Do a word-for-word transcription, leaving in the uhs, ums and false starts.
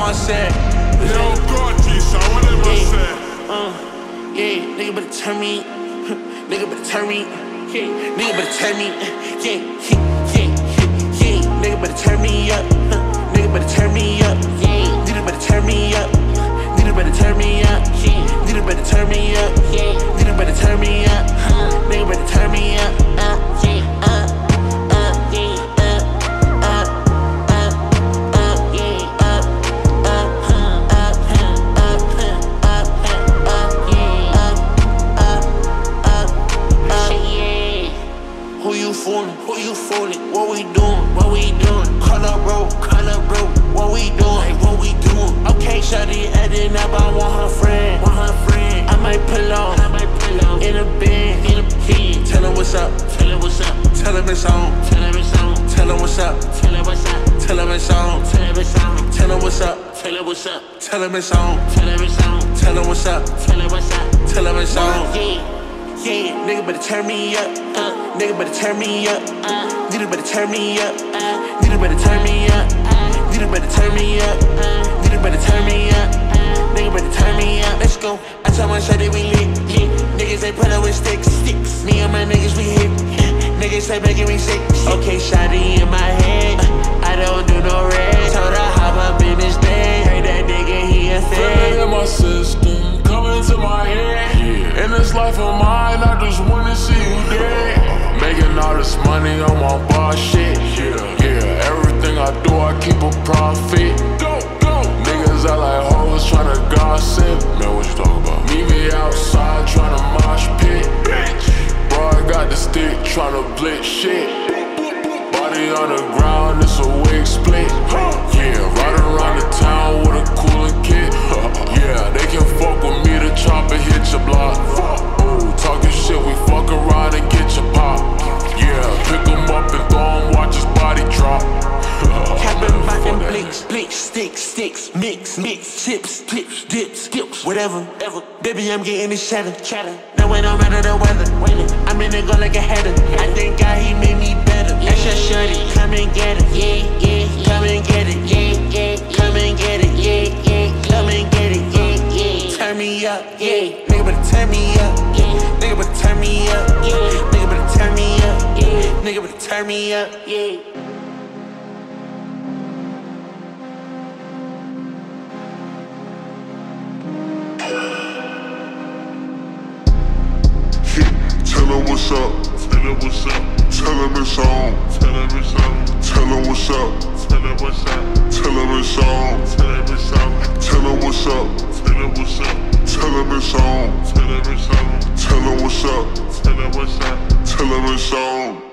my set. Yo, Gorgie, so what am I saying? Uh, yeah, nigga better turn me. Nigga better turn me. Yeah, nigga better turn me. Yeah, yeah, yeah, yeah. Nigga better turn me up. Nigga better turn me up. Yeah, nigga better turn me up. Nigga better turn me up. Yeah, nigga better turn me up. Yeah, nigga better turn me up. Nigga better turn me up. Uh, yeah, uh. Who you fooling? What we doing? What we doing? Call up, bro, call up, bro. What we doing? Like, what we doing? Okay, shawty adding up. I want her friend, want her friend. I might pull on, I might pull on in a bed, in a bed. Tell her what's up, tell her what's up. Tell her it's on, tell her it's on. Tell her what's up, tell her what's up. Tell her it's on, tell her it's on. Tell her what's up, tell her what's up. Tell her it's on, tell her it's on. Tell her what's up, tell her what's up. Tell her it's on. Yeah. Yeah, nigga better turn me up. Uh, nigga better turn me up. Uh, nigga better turn me up. Uh, nigga better turn me up. Uh, nigga better turn me up. Uh, nigga better turn me up. Uh, nigga better turn me up. Let's go. I tell my shawty we lit. Yeah. Niggas they put up with sticks. Sticks. Me and my niggas we hit. Niggas they making me sick. Okay, shawty in my head. Uh, I don't do no red. Told her hop up in this bed. Heard that nigga he a fed. In my system, coming to my head. Yeah. In this life of mine, I just wanna see you dead. Making all this money on my boss shit. Yeah, yeah. Everything I do, I keep a profit. Go, go. Niggas out like hoes tryna gossip. Man, what you talk about? Meet me outside tryna mosh pit. Bitch. Bro, I got the stick tryna blitz shit. Body on the ground, it's a wig split. Yeah, ride around the town with a cooler kit. Yeah, they can fuck with me, the chopper hit your block. Ooh, talking shit, we fuck around and get your pop. Yeah, pick him up and throw him, watch his body drop. Cabin button, blinks, blinks, sticks, sticks, mix, mix, chips, clips, dips, skips, whatever, ever. Baby, I'm getting this cheddar, cheddar. Now it don't matter the weather, I'm in it go like a header. I thank God he made me better. That's your shorty, come and get it, yeah, yeah. Come and get it, yeah, yeah. Come and get it, yeah, yeah. Come and get it, yeah, yeah. Turn me up, yeah. Nigga better turn me up, yeah. Nigga better turn me up, yeah. Nigga better turn me up, yeah. Nigga better turn me up, yeah. Tell her what's up, tell her what's up. Tell her it's on, tell her it's on. Tell her what's up, tell her what's up. Tell her it's on, tell her it's on. Tell her what's up, tell her what's up. Tell her it's on, tell her it's on. Tell her what's up, tell her what's up. Tell her it's on.